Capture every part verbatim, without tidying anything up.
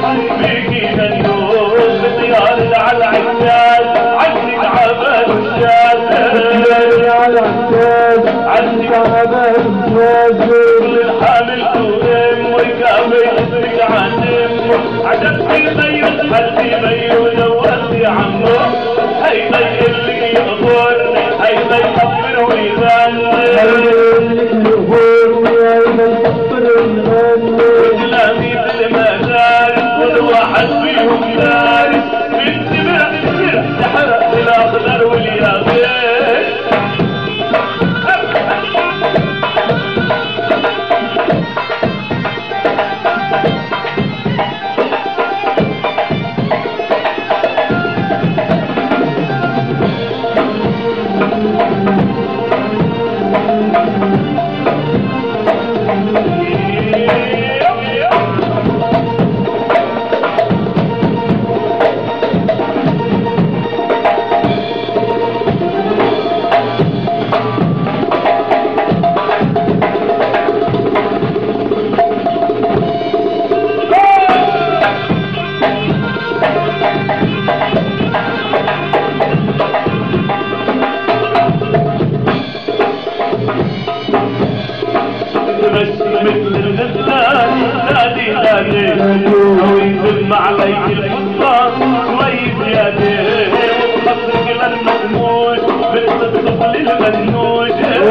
بيجي دنوس طيار على العجاز عندك عبال الشاز على العجاز عندك عبال الشاز الحامل تغم والكامل يسرق عنم عجبت الميت حدي ميت ودي عمه هيدا اللي يغفرني هيدا يكبر ويغني كلامي بالمدارس كل واحد فيهم دارس بالسبع يحرق الاخضر واليابس عليك الفضة شوي زيادة وخصك للمخموش مثل الطفل المنوش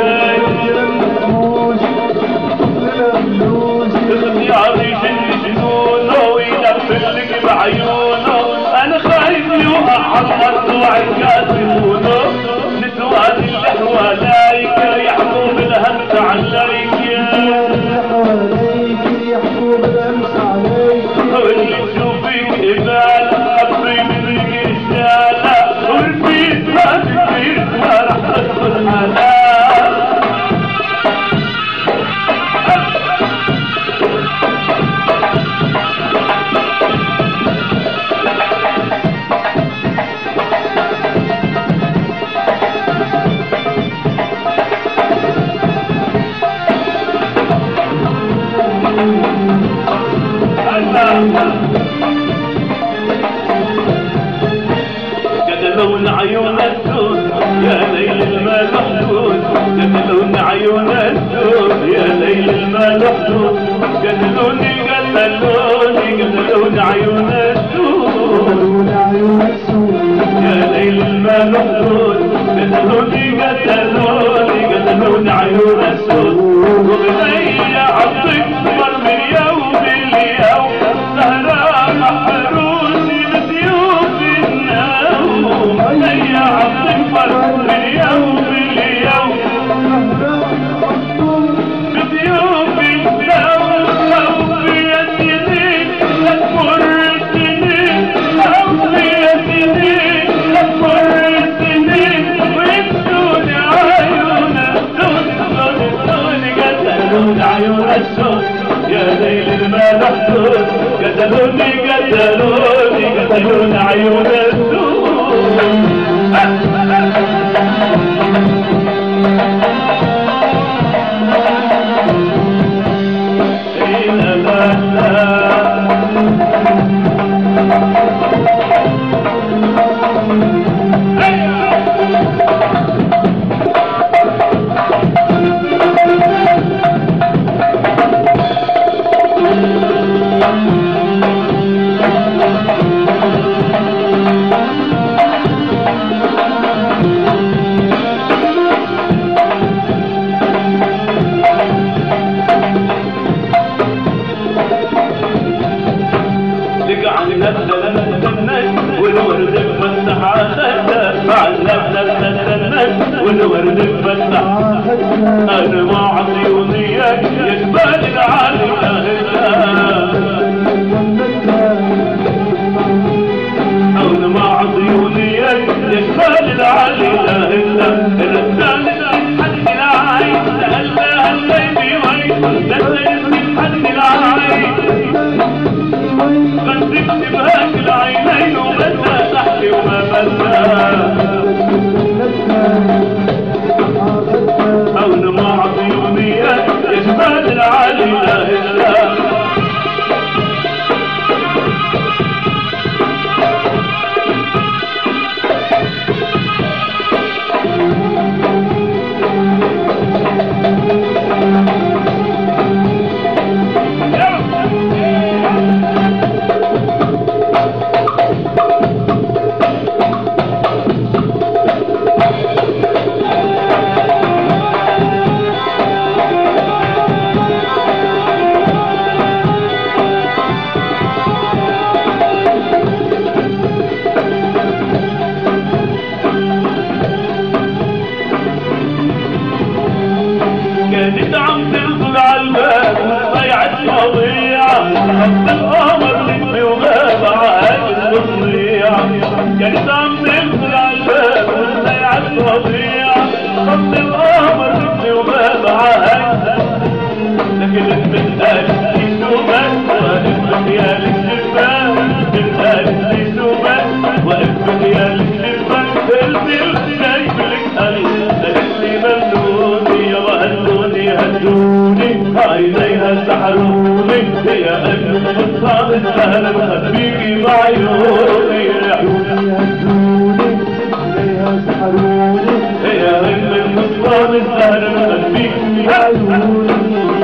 اختياري جن جنونه ويدفلك بعيونه انا خايف يوقع على الارض وعكاسبونه نسوان اللي حواليك يحكوا بالهمس عليك يحكوا بالهمس عليك واللي تشوفك إبالة أبي منك رجالة والبيت ما تكبير ما رح تدخل حالات لون عيون السود يا ليل المال محدود قد لون عيون السود يا ليل المال محدود قد لوني قد لوني قد لون عيون السود يا ليل المال محدود قد لوني قد لوني قد لون عيون السود وبني عطيك مر من يوم ليوم سهران محروسي بسيوف النوم هيا عالصفر من يوم ليوم بسيوف النوم خوفي السنين لا تمر السنين خوفي السنين لا تمر السنين ويبدون عيون السود السود قتلون عيون السود يا ليل المال محدود قتلوني قتلوني قتلون عيون السود والورد بفتح عخدة معلمنا بنتنك والورد بفتح انا مع عيونيك يجبال العالي انا مع عيونيك يجبال العالي الرسالة تتحدي العين سألنا هالليبي وين تتحدي العين قد تكتبهاك العينين ومدى تحتي وما مدى أو نمع عيونيك يجمال العالي لا إله السهر مخبيكي بعيوني يا سحروني يا هند النصران السهر مخبيكي بعيوني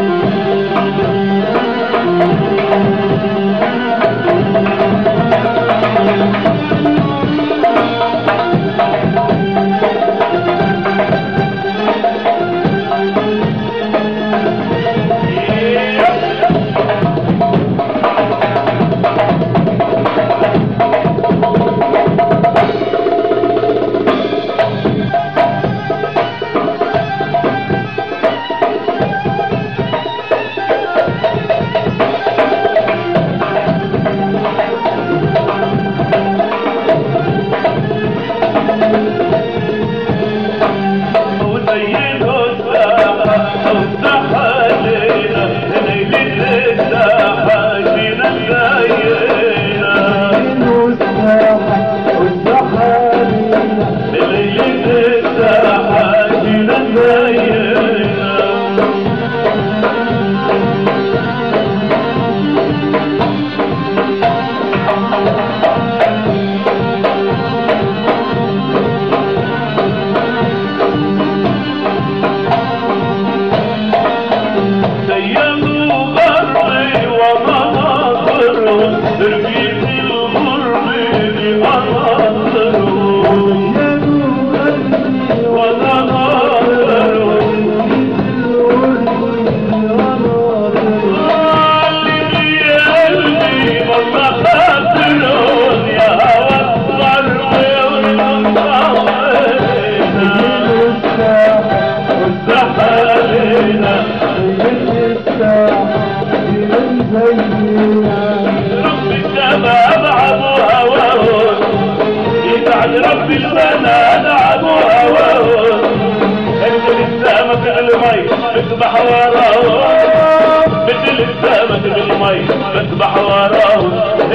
رب البنات عبوا هواهم مثل السمك بالمي بسبح وراهم مثل السمك بالمي بسبح وراهم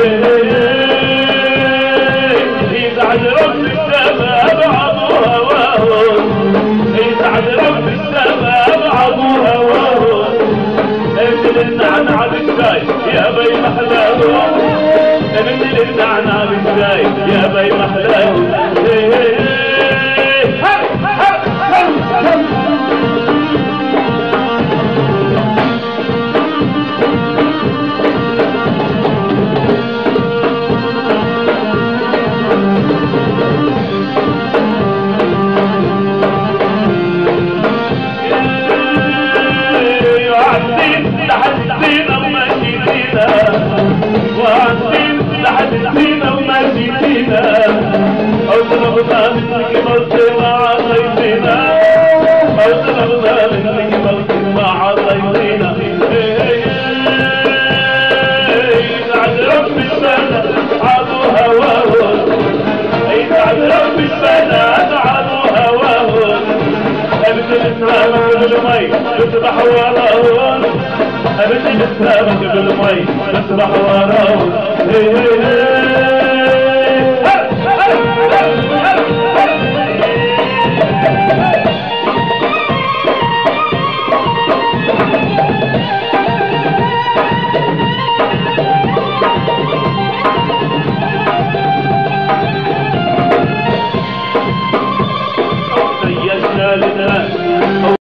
يسعد رب السماء بعبوا هواهم يسعد رب السماء بعبوا هواهم مثل النعنع بالشاي يا بي محلاهم مثل النعنع بالشاي يا بي محلاهم حدثينا وما جيتينا أو طلبنا منك موت ما عطيتينا أو طلبنا منك موت ما عطيتينا يسعد رب البنات عادوا هواهم يسعد رب البنات عادوا هواهم مثل السمك بالمي بسبح وراهم مثل السمك بالمي بسبح وراهم